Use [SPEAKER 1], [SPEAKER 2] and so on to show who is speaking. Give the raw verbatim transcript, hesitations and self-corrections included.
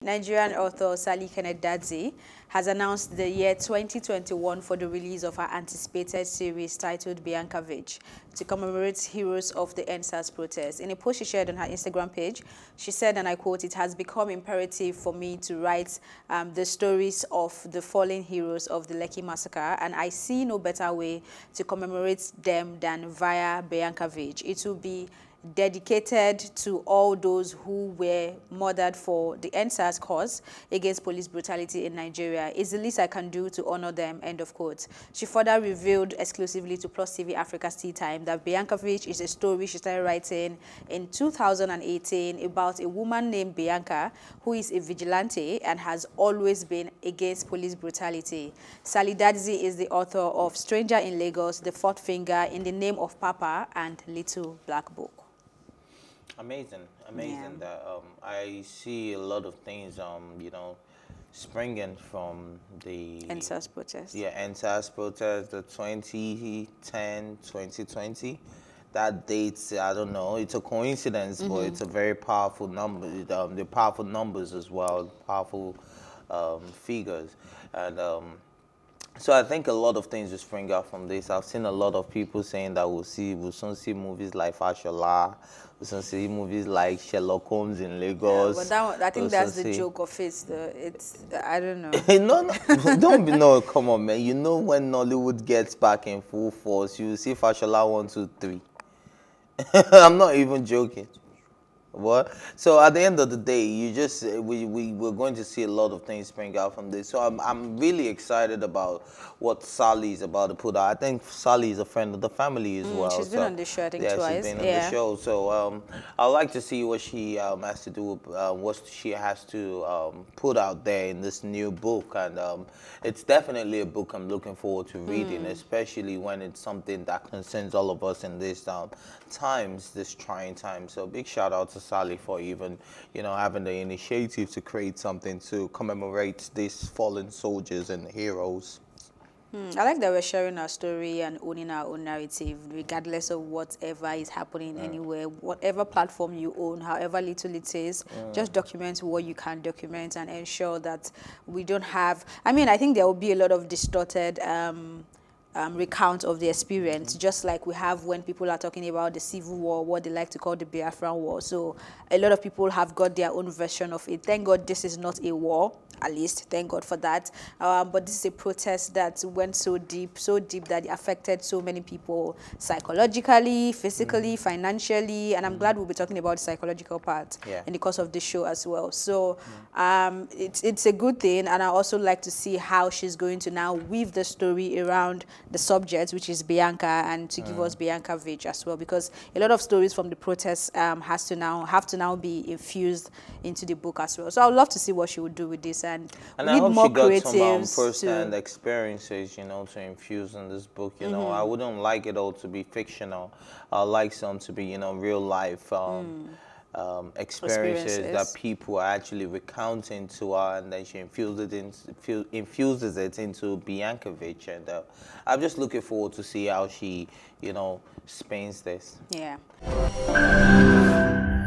[SPEAKER 1] Nigerian author Sally Kenneth-Dadzie has announced the year twenty twenty-one for the release of her anticipated series titled Bianca Vich to commemorate heroes of the End SARS protest. In a post she shared on her Instagram page, she said, and I quote, "It has become imperative for me to write um, the stories of the fallen heroes of the Lekki massacre, and I see no better way to commemorate them than via Bianca Vich. It will be dedicated to all those who were murdered for the End SARS cause against police brutality in Nigeria. It's the least I can do to honor them," end of quote. She further revealed exclusively to Plus T V Africa's Tea Time that Bianca Vich is a story she started writing in two thousand eighteen about a woman named Bianca who is a vigilante and has always been against police brutality. Sally Dadzie is the author of Stranger in Lagos, The Fourth Finger, In the Name of Papa, and Little Black Book.
[SPEAKER 2] Amazing, amazing.
[SPEAKER 1] Yeah.
[SPEAKER 2] That um, I see a lot of things, um, you know, springing from the
[SPEAKER 1] End SARS protest.
[SPEAKER 2] Yeah, End SARS protest, the twenty ten, twenty twenty. That date, I don't know. It's a coincidence, mm-hmm. but it's a very powerful number. Um, the powerful numbers as well, powerful um, figures, and. Um, So I think a lot of things will spring out from this. I've seen a lot of people saying that we'll see, we'll soon see movies like Fashola, we'll soon see movies like Sherlock Holmes in Lagos.
[SPEAKER 1] Yeah, but that, I think
[SPEAKER 2] we'll
[SPEAKER 1] that's the
[SPEAKER 2] see...
[SPEAKER 1] joke of it. The, it's, I don't know.
[SPEAKER 2] no, no, don't be, no, come on, man. You know when Nollywood gets back in full force, you see Fashola one, two, three. I'm not even joking. What? So at the end of the day, you just we we we're going to see a lot of things spring out from this. So I'm I'm really excited about what Sally is about to put out. I think Sally is a friend of the family as
[SPEAKER 1] mm,
[SPEAKER 2] well.
[SPEAKER 1] She's
[SPEAKER 2] so,
[SPEAKER 1] been on the show, I think,
[SPEAKER 2] yeah,
[SPEAKER 1] twice.
[SPEAKER 2] she's been
[SPEAKER 1] yeah.
[SPEAKER 2] on the show. So um, I'd like to see what she um has to do, uh, what she has to um put out there in this new book, and um, it's definitely a book I'm looking forward to reading, mm. especially when it's something that concerns all of us in this um times, this trying time. So big shout out to Sally for even, you know, having the initiative to create something to commemorate these fallen soldiers and heroes.
[SPEAKER 1] Hmm. I like that we're sharing our story and owning our own narrative, regardless of whatever is happening mm. anywhere, whatever platform you own, however little it is, mm. just document what you can document and ensure that we don't have, I mean, I think there will be a lot of distorted um, Um, recount of the experience, mm-hmm. just like we have when people are talking about the Civil War, what they like to call the Biafran War. So a lot of people have got their own version of it. Thank God this is not a war, at least, thank God for that. Um, but this is a protest that went so deep, so deep that it affected so many people psychologically, physically, mm-hmm. financially, and I'm mm-hmm. glad we'll be talking about the psychological part
[SPEAKER 2] yeah.
[SPEAKER 1] in the course of this show as well. So um, it's, it's a good thing, and I also like to see how she's going to now weave the story around the subject, which is Bianca, and to mm. give us Bianca Vich as well, because a lot of stories from the protests um, has to now have to now be infused into the book as well. So I would love to see what she would do with this, and,
[SPEAKER 2] and
[SPEAKER 1] we need
[SPEAKER 2] I hope
[SPEAKER 1] more
[SPEAKER 2] she got
[SPEAKER 1] creatives
[SPEAKER 2] some um, first-hand
[SPEAKER 1] to...
[SPEAKER 2] experiences, you know, to infuse in this book. You
[SPEAKER 1] mm-hmm.
[SPEAKER 2] know, I wouldn't like it all to be fictional. I like some to be, you know, real life. Um, mm. Um, experiences, experiences that people are actually recounting to her, and then she infuses it, in, infuses it into Bianca Vich, and uh, I'm just looking forward to see how she, you know, spins this.
[SPEAKER 1] Yeah.